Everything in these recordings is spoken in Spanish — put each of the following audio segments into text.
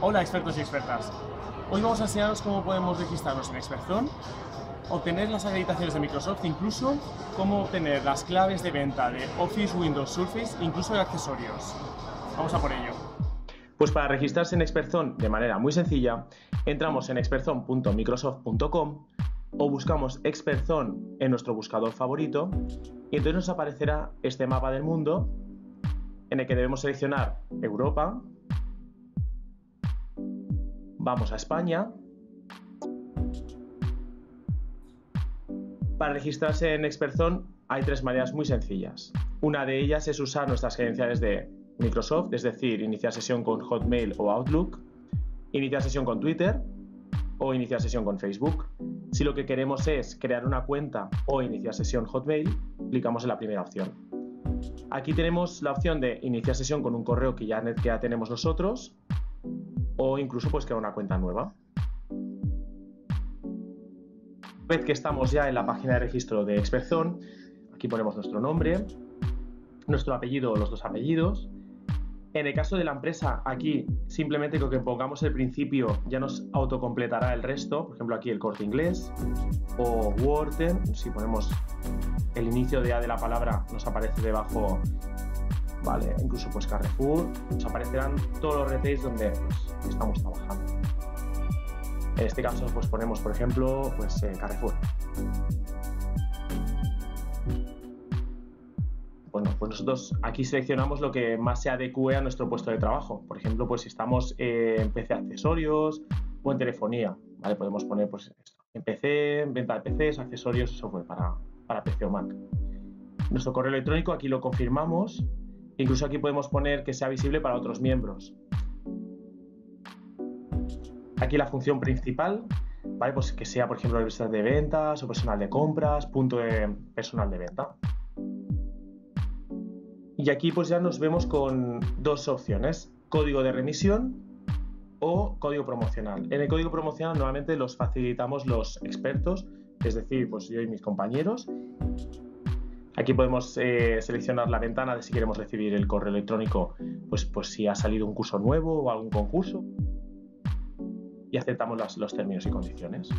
Hola expertos y expertas. Hoy vamos a enseñaros cómo podemos registrarnos en Expertzone, obtener las acreditaciones de Microsoft, incluso cómo obtener las claves de venta de Office, Windows, Surface, incluso de accesorios. Vamos a por ello. Pues para registrarse en Expertzone de manera muy sencilla, entramos en expertzone.microsoft.com o buscamos Expertzone en nuestro buscador favorito y entonces nos aparecerá este mapa del mundo en el que debemos seleccionar Europa, vamos a España. Para registrarse en Expertzone hay tres maneras muy sencillas. Una de ellas es usar nuestras credenciales de Microsoft, es decir, iniciar sesión con Hotmail o Outlook, iniciar sesión con Twitter o iniciar sesión con Facebook. Si lo que queremos es crear una cuenta o iniciar sesión Hotmail, clicamos en la primera opción. Aquí tenemos la opción de iniciar sesión con un correo que ya tenemos nosotros o incluso pues crear una cuenta nueva. Una vez que estamos ya en la página de registro de Expertzone, aquí ponemos nuestro nombre, nuestro apellido o los dos apellidos. En el caso de la empresa, aquí simplemente con que pongamos el principio ya nos autocompletará el resto. Por ejemplo, aquí el Corte Inglés o Worten. Si ponemos el inicio de A de la palabra, nos aparece debajo, vale, incluso pues Carrefour. Nos aparecerán todos los retails donde pues, estamos trabajando. En este caso, pues ponemos, por ejemplo, pues Carrefour. Bueno, pues nosotros aquí seleccionamos lo que más se adecue a nuestro puesto de trabajo. Por ejemplo, pues si estamos en PC accesorios o en telefonía, ¿vale? Podemos poner pues esto, en PC, venta de PCs, accesorios, software para PC o Mac. Nuestro correo electrónico aquí lo confirmamos. Incluso aquí podemos poner que sea visible para otros miembros. Aquí la función principal, ¿vale? Pues que sea, por ejemplo, el personal de ventas o personal de compras, punto de personal de venta. Y aquí pues ya nos vemos con dos opciones, código de remisión o código promocional. En el código promocional normalmente los facilitamos los expertos, es decir, pues yo y mis compañeros. Aquí podemos seleccionar la ventana de si queremos recibir el correo electrónico, pues si ha salido un curso nuevo o algún concurso. Y aceptamos los términos y condiciones.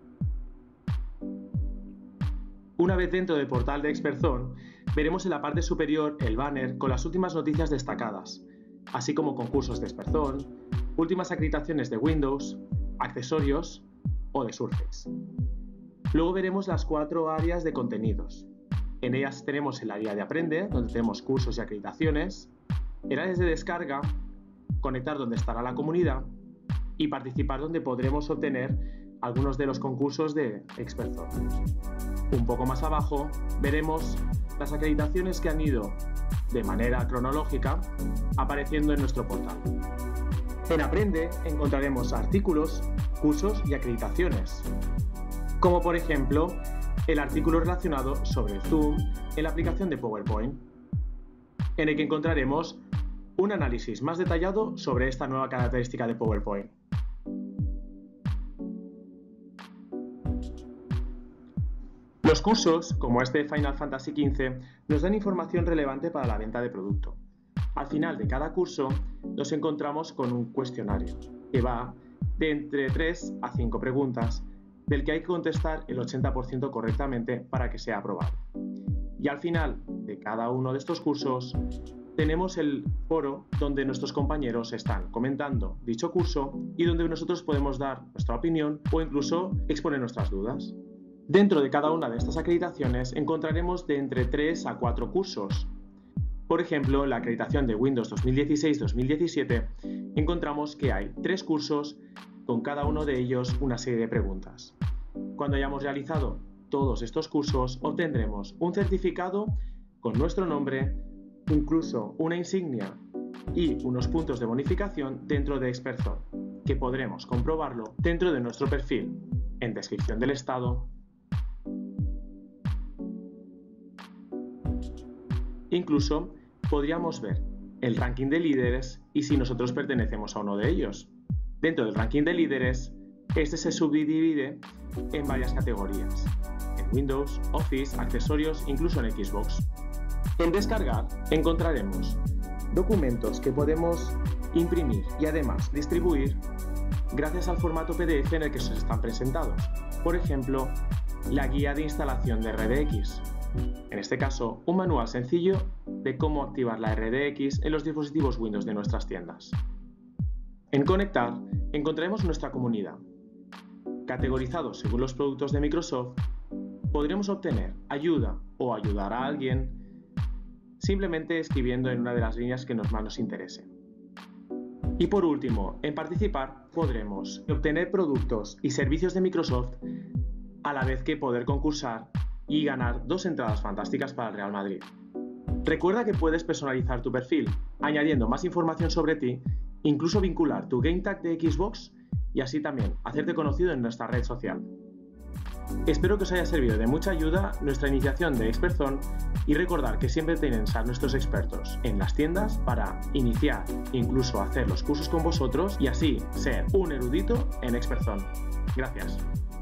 Una vez dentro del portal de Expertzone, veremos en la parte superior el banner con las últimas noticias destacadas, así como concursos de Expertzone, últimas acreditaciones de Windows, accesorios o de Surface. Luego veremos las 4 áreas de contenidos. En ellas tenemos el área de Aprende, donde tenemos cursos y acreditaciones, el área de descarga, conectar donde estará la comunidad y participar donde podremos obtener algunos de los concursos de Expertzone. Un poco más abajo veremos las acreditaciones que han ido de manera cronológica apareciendo en nuestro portal. En Aprende encontraremos artículos, cursos y acreditaciones, como por ejemplo el artículo relacionado sobre Zoom en la aplicación de PowerPoint, en el que encontraremos un análisis más detallado sobre esta nueva característica de PowerPoint. Los cursos, como este de Final Fantasy XV, nos dan información relevante para la venta de producto. Al final de cada curso nos encontramos con un cuestionario que va de entre 3 a 5 preguntas, del que hay que contestar el 80% correctamente para que sea aprobado. Y al final de cada uno de estos cursos tenemos el foro donde nuestros compañeros están comentando dicho curso y donde nosotros podemos dar nuestra opinión o incluso exponer nuestras dudas. Dentro de cada una de estas acreditaciones encontraremos de entre 3 a 4 cursos. Por ejemplo, la acreditación de Windows 2016-2017 encontramos que hay 3 cursos, con cada uno de ellos una serie de preguntas. Cuando hayamos realizado todos estos cursos, obtendremos un certificado con nuestro nombre, incluso una insignia y unos puntos de bonificación dentro de Expertzone, que podremos comprobarlo dentro de nuestro perfil, en descripción del estado. Incluso podríamos ver el ranking de líderes y si nosotros pertenecemos a uno de ellos. Dentro del ranking de líderes, este se subdivide en varias categorías, en Windows, Office, accesorios, incluso en Xbox. En descargar encontraremos documentos que podemos imprimir y además distribuir gracias al formato PDF en el que se están presentados. Por ejemplo, la guía de instalación de RDX. En este caso, un manual sencillo de cómo activar la RDX en los dispositivos Windows de nuestras tiendas. En Conectar encontraremos nuestra comunidad. Categorizados según los productos de Microsoft, podremos obtener ayuda o ayudar a alguien simplemente escribiendo en una de las líneas que más nos interese. Y por último, en Participar podremos obtener productos y servicios de Microsoft a la vez que poder concursar y ganar 2 entradas fantásticas para el Real Madrid. Recuerda que puedes personalizar tu perfil, añadiendo más información sobre ti, incluso vincular tu Game Tag de Xbox y así también hacerte conocido en nuestra red social. Espero que os haya servido de mucha ayuda nuestra iniciación de ExpertZone y recordar que siempre tenéis a nuestros expertos en las tiendas para iniciar, incluso hacer los cursos con vosotros y así ser un erudito en ExpertZone. Gracias.